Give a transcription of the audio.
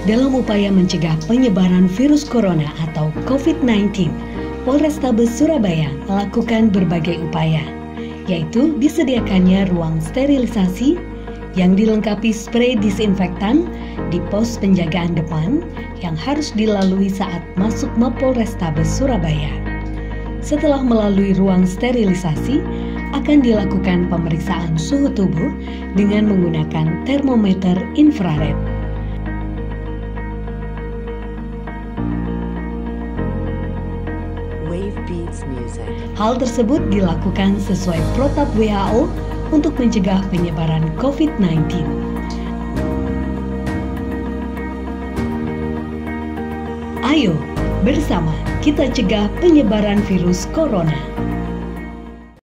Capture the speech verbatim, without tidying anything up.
Dalam upaya mencegah penyebaran virus corona atau covid sembilan belas, Polrestabes Surabaya melakukan berbagai upaya, yaitu disediakannya ruang sterilisasi yang dilengkapi spray disinfektan di pos penjagaan depan yang harus dilalui saat masuk Mapol Restabes Surabaya. Setelah melalui ruang sterilisasi, akan dilakukan pemeriksaan suhu tubuh dengan menggunakan termometer infrared. Hal tersebut dilakukan sesuai protap W H O untuk mencegah penyebaran covid sembilan belas. Ayo, bersama kita cegah penyebaran virus corona.